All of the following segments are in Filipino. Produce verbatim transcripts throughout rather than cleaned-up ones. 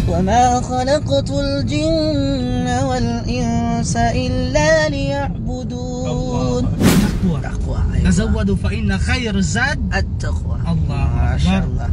وما خلقت الجن والإنس إلا ليعبدون. تقوى تقوى تزودوا فإن خير الزاد التقوى. الله ما شاء الله.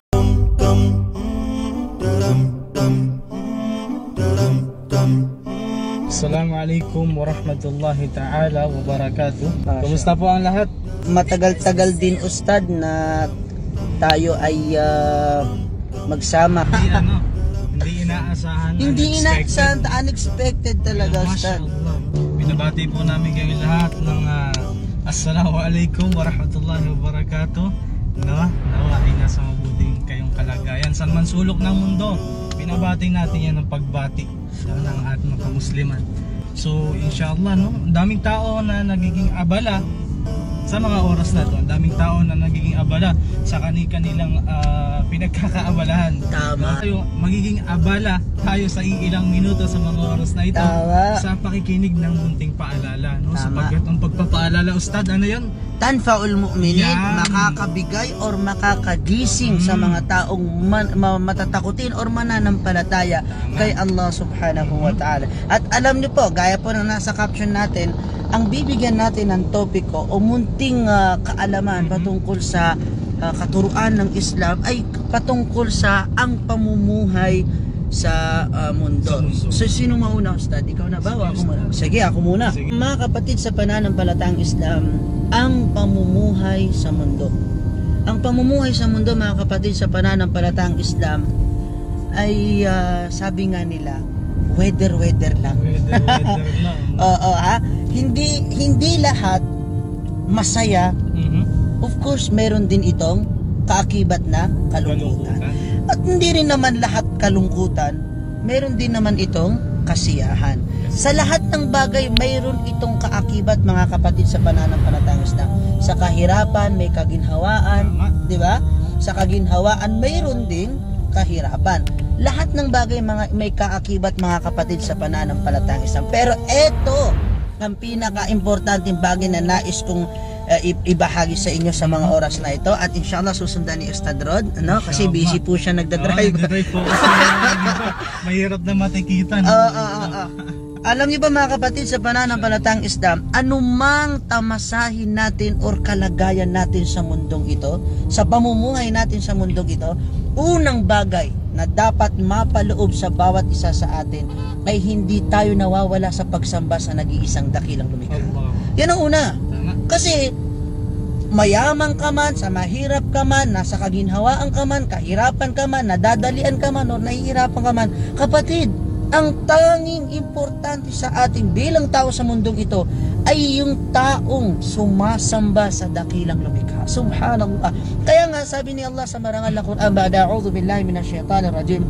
Assalamualaikum warahmatullahi ta'ala wabarakatuh. Kumusta po ang lahat? Matagal-tagal din Ustad na tayo ay uh, magsama. Hindi ano, hindi inaasahan. Hindi inaasahan, unexpected talaga Ustad. Mashallah. Binabati po namin kayo lahat ng uh, Assalamualaikum warahmatullahi wabarakatuh. No? Nawa ay nasa mabuting kayong kalagayan sa man sulok ng mundo. Binabati natin yan ng pagbati ng ating mga musliman. So inshallah, no, ang daming tao na nagiging abala sa mga oras na to. Ang daming tao na nagiging abala sa kani-kanilang uh, pinagkakaabalahan. Tama. Tayo, magiging abala tayo sa ilang minuto sa mga oras na ito. Tama. Sa pakikinig ng munting paalala, no? Tama. Sapagkat ang pagpapaalala, Ustad, ano yun? Tanfa'ul mu'minin, Yan. makakabigay or makakagising Mm. sa mga taong man, ma, matatakutin or mananampalataya Tama. kay Allah subhanahu wa ta'ala. At alam niyo po, gaya po ng nasa caption natin, ang bibigyan natin ng topiko o munting uh, kaalaman Mm-hmm. patungkol sa uh, katuruan ng Islam ay patungkol sa ang pamumuhay sa uh, mundo. Sa mundo. So sino mauna, Ustad? Ikaw na ba? O ako muna? Sige, ako muna. Sige. Mga kapatid sa pananampalatang Islam, ang pamumuhay sa mundo. Ang pamumuhay sa mundo, mga kapatid sa pananampalatang Islam, ay uh, sabi nga nila, weather-weather lang. Weather, weather lang. Oo, ha? Hindi, hindi lahat masaya. Mhm. Of course, meron din itong kaakibat na kalungkutan. Kalungkutan. At hindi rin naman lahat kalungkutan, meron din naman itong kasiyahan. Sa lahat ng bagay, mayroon itong kaakibat, mga kapatid sa pananampalatang Islam. Sa kahirapan, may kaginhawaan, di ba? Sa kaginhawaan, mayroon ding kahirapan. Lahat ng bagay mga, may kaakibat, mga kapatid sa pananampalatang Islam. Pero eto ang pinaka-importanting bagay na nais kong uh, ibahagi sa inyo sa mga oras na ito, at inshallah susundan ni Ustad Rod, ano? Kasi busy po siya nagdadrive. Oh, nagdadrive po kasi mahirap na matikitan. Oo, oo, oo. Alam niyo ba, mga kapatid sa pananampalatang Islam, anumang tamasahin natin or kalagayan natin sa mundong ito, sa pamumuhay natin sa mundong ito, unang bagay na dapat mapaloob sa bawat isa sa atin ay hindi tayo nawawala sa pagsamba sa nag-iisang dakilang lumikha. Allah. Yan ang una. Tama. Kasi mayaman ka man, sa mahirap ka man, nasa kaginhawaan ka man, kahirapan ka man, nadadalian ka man, o nahihirapan ka man, kapatid, ang tanging importante sa ating bilang tao sa mundong ito ay yung taong sumasamba sa dakilang lumikha. Subhanallah. Kaya nga sabi ni Allah sa marangal na Quran, ba'da a'udhu billahi minash shaitanir rajim,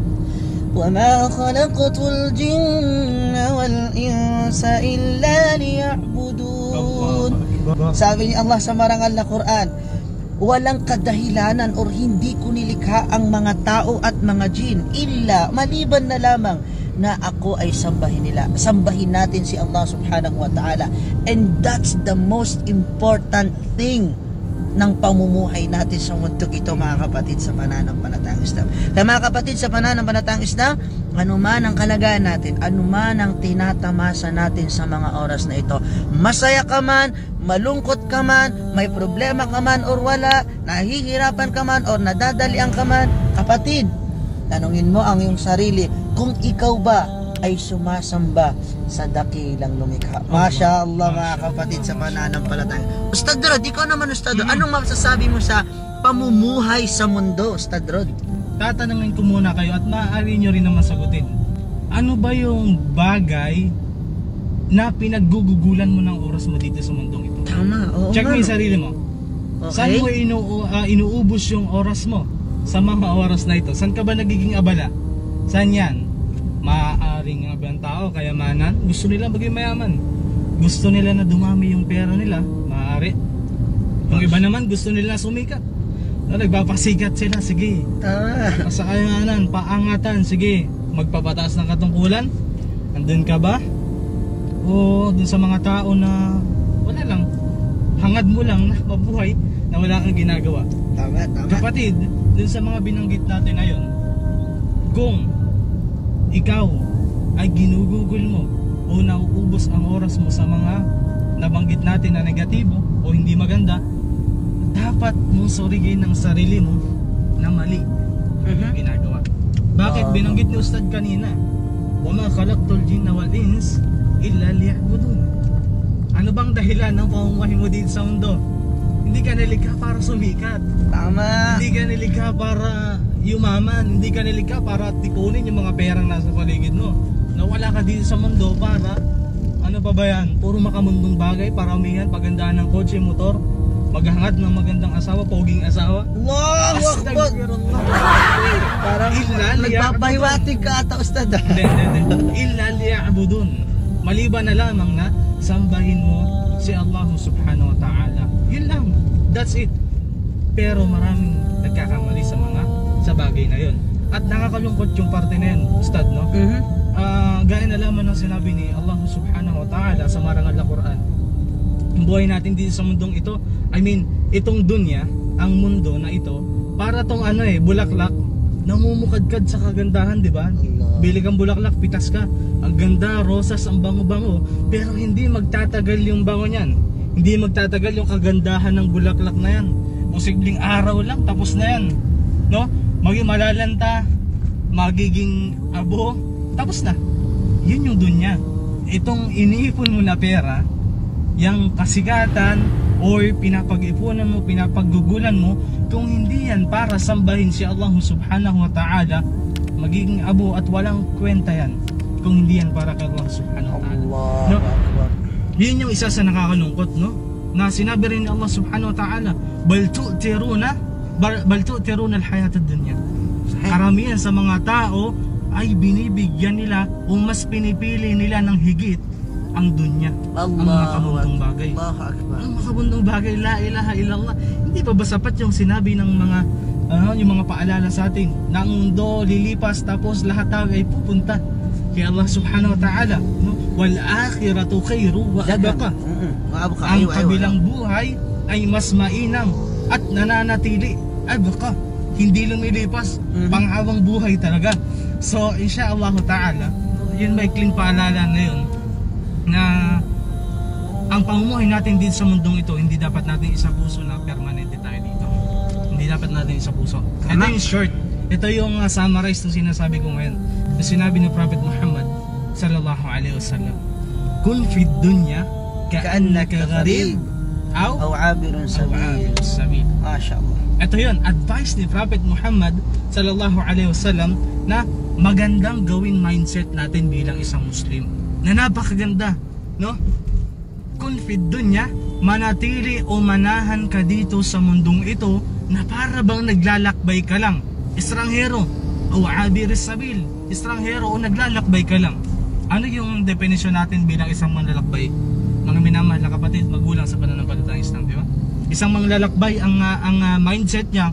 وَمَا خَلَقْتُ الْجِنَّ وَالْإِنسَ إِلَّا لِيَعْبُدُونَ. Sabi ni Allah sa marangal na Quran, walang kadahilanan or hindi ko nilikha ang mga tao at mga jin illa, maliban na lamang na ako ay sambahin nila. Sambahin natin si Allah subhanahu wa ta'ala. And that's the most important thing ng pamumuhay natin sa mundo ito, mga kapatid sa pananampalatang Islam. Kaya mga kapatid sa pananampalatang Islam, anuman ang kalagayan natin, anuman ang tinatamasa natin sa mga oras na ito, masaya ka man, malungkot ka man, may problema ka man or wala, nahihirapan ka man or nadadalian ka man, kapatid, tanungin mo ang iyong sarili kung ikaw ba ay sumasamba sa dakilang lumikha. Masya Allah, mga kapatid sa pananampalataya. Ustad Rod, ikaw naman Ustad Rod, anong masasabi mo sa pamumuhay sa mundo, Ustad Rod? Tatanungin ko muna kayo at maaari nyo rin naman sagutin. Ano ba yung bagay na pinaggugugulan mo ng oras mo dito sa mundong ito? Tama, oo. Check mo nga, yung no? sarili mo. Okay. Saan mo inu uh, inuubos yung oras mo sa mga oras na ito? Saan ka ba nagiging abala? Saan yan? Maaaring nga ba ang tao, kayamanan, gusto nila maging mayaman. Gusto nila na dumami yung pera nila, maaari. Yung iba naman gusto nila sumikat. No, nagpapasikat sila, sige. Tama. Sa kayamanan, paangatan, sige. Magpapataas ng katungkulan, andun ka ba? O dun sa mga tao na wala lang, hangad mo lang na mabuhay na wala kang ginagawa. Tama, tama. Kapatid, dun sa mga binanggit natin ngayon, kung ikaw ay ginugugol mo o nauubos ang oras mo sa mga nabanggit natin na negatibo o hindi maganda, dapat mong suriin ang sarili mo na mali ang ginagawa. Bakit? Ah. Binanggit ni Ustad kanina, وَمَا خَلَقْتُ الْجِنَّ وَالْإِنسَ إِلَّا لِيَعْبُدُونَ. Ano bang dahilan ng pamumuhay mo dito sa mundo? Hindi ka nilikha para sumikat. Tama. Hindi ka nilikha para yumaman. Hindi ka nilikha para tipunin yung mga perang nasa paligid mo. Nawala ka dito sa mundo para, ano pa ba yan? Puro makamundong bagay, paramihan, pagandahan ng kotse, motor, maghangad ng magandang asawa, poging asawa. Allahu Akbar. Astagfirullah. Parang Illa nagpapahiwatig ka ata, Ustad. Hindi, hindi, hindi. Illa liya'budun. Maliban na lamang na sambahin mo si Allah subhanahu wa ta'ala. Yun lang. That's it. Pero maraming nagkakamali sa mga sa bagay na yun. At nakakalungkot yung parte na yun, Ustad, no? Mhm. Ah, gaya na lamang ng sinabi ni Allah subhanahu wa ta'ala sa marangal na Quran. Ang buhay natin dito sa mundong ito, I mean, itong dunya, ang mundo na ito, para tong ano eh, bulaklak, namumukadkad sa kagandahan, di ba? Allah. Bilig ang bulaklak, pitas ka. Ang ganda, rosas, ang bango-bango. Pero hindi magtatagal yung bango niyan. Hindi magtatagal yung kagandahan ng bulaklak na yan. Posibleng araw lang, tapos na yan. No? Maging malalanta, magiging abo, tapos na. Yun yung dunya. Itong iniipon mo na pera, yung kasikatan, or pinapag-ipunan mo, pinapaggugulan mo, kung hindi yan para sambahin si Allah subhanahu wa ta'ala, magiging abo at walang kwenta yan kung hindi yan para kay Allah subhanahu wa ta'ala. Allahu No? Akbar. Yun yung isa sa nakakalungkot, no? Na sinabi rin ni Allah subhanahu wa ta'ala, bal tu'tiruna bal, bal tu'tiruna al-hayat ad-dunya. Karamihan sa mga tao ay binibigyan nila o mas pinipili nila ng higit ang dunya, ang makamundong bagay. Allahu Akbar. Ang makamundong bagay, la ilaha illallah. Hindi pa ba sapat yung sinabi ng mga ano, yung mga paalala sa atin na ang mundo lilipas tapos lahat tayo ay pupunta kay Allah subhanahu wa ta'ala, no? Wal akhiratu khairu wa abqa. Mhm. Maabot ka. Ang Ayaw, ayaw, kabilang buhay ay mas mainam at nananatili. Abqa, hindi lumilipas, Mhm. panghabang buhay talaga. So insyaallah ta'ala, yun may clean paalala na yun, na ang pamumuhay natin dito sa mundong ito, hindi dapat natin isa puso na permanente tayo dito. Hindi dapat natin isa puso. Ito Tama. yung short. Ito yung uh, summarize ng sinasabi ko ngayon. Na sinabi ni Prophet Muhammad sallallahu alaihi wasallam, kun fid dunya ka'annaka gharib aw Aw abirun aw sabil. abir sabil. Mashallah. Ito yun, advice ni Prophet Muhammad sallallahu alaihi wasallam na magandang gawing mindset natin bilang isang Muslim. Na napakaganda, no? Kun fid dunya, manatili o manahan ka dito sa mundong ito na para bang naglalakbay ka lang, estranghero o abiris sabil, estranghero o naglalakbay ka lang. Ano yung definition natin bilang isang manlalakbay? Mga minamahal na kapatid, magulang sa pananampalatayang Islam, di ba? Isang manglalakbay, ang uh, ang uh, mindset niya,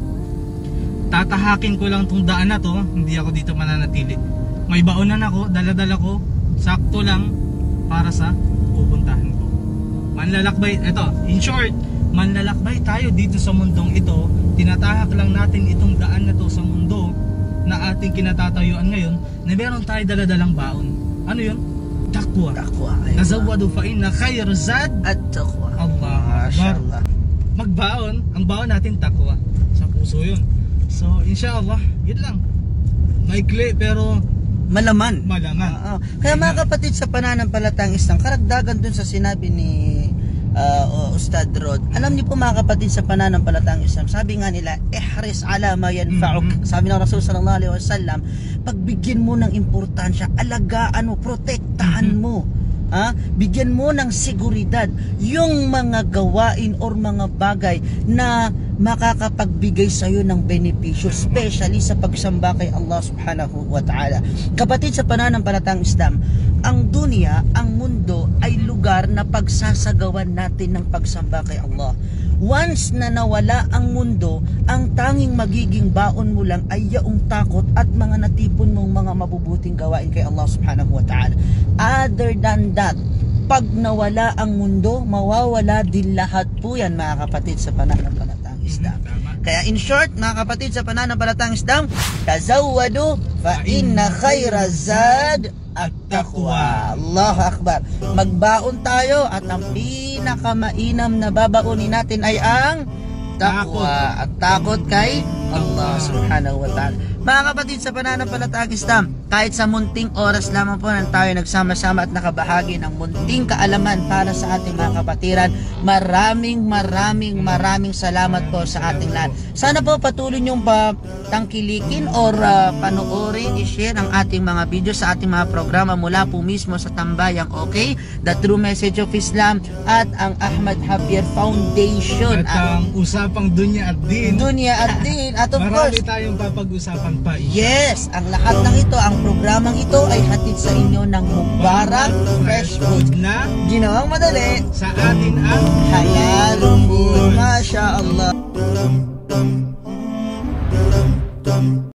tatahakin ko lang tong daan na to, hindi ako dito mananatili. May baonan ako, dala-dala ko, sakto lang para sa pupuntahan ko. Manlalakbay, eto, in short, manlalakbay tayo dito sa mundong ito, tinatahak lang natin itong daan na to sa mundo na ating kinatatayuan ngayon, na meron tayo dala-dalang baon. Ano yun? Takwa. Takwa. Nazawwadu fa inna khayra zad At-taqwa. Allah. Mashallah. Magbaon, ang baon natin takwa. Sa puso yun. So, inshallah, yun lang. Maikli pero Malaman. malaman. Oo. Kaya mga kapatid, sa pananampalatang Islam, karagdagan dun sa sinabi ni uh, Ustad Rod, alam niyo po mga kapatid, sa pananampalatang Islam, sabi nga nila, ihris ala ma yanfa'uk. Mhm. Sabi ng Rasul sallallahu alaihi wasallam, pagbigyan mo ng importansya, alagaan mo, protektahan Mhm. mo. Ha? Bigyan mo ng seguridad yung mga gawain or mga bagay na makakapagbigay sa iyo ng benepisyo, especially sa pagsamba kay Allah subhanahu wa ta'ala. Kapatid, sa pananampalatang Islam, ang dunya, ang mundo ay lugar na pagsasagawan natin ng pagsamba kay Allah. Once na nawala ang mundo, ang tanging magiging baon mo lang ay yaong takot at mga natipon mong mga mabubuting gawain kay Allah subhanahu wa ta'ala. Other than that, pag nawala ang mundo, mawawala din lahat po yan mga kapatid sa pananampalatang Islam. Tama. Kaya in short, mga kapatid sa pananampalatayang Islam, tazawwadu fa inna khayra zad at-taqwa. Allahu Akbar. Magbaon tayo at ang pinakamainam na babaunin natin ay ang taqwa at takot kay Allah subhanahu wa ta'ala. Mga kapatid sa pananampalatayang Islam, kahit sa munting oras lamang po nang tayo nagsama-sama at nakabahagi ng munting kaalaman para sa ating mga kapatiran, maraming maraming maraming salamat po sa ating lahat. Sana po patuloy niyong patangkilikin or uh, panoorin, i-share ang ating mga video sa ating mga programa mula po mismo sa Tambayang OK, The True Message of Islam at ang Ahmad Javier Foundation. At ang usapang dunya at din. Dunya at din. At of Marami course, tayong papag-usapan pa. yes, ang lahat ng ito, ang programang ito ay hatid sa inyo ng Mubarak Fresh Food. Na Ginawang madali, sa atin ang halal food. Masya Allah.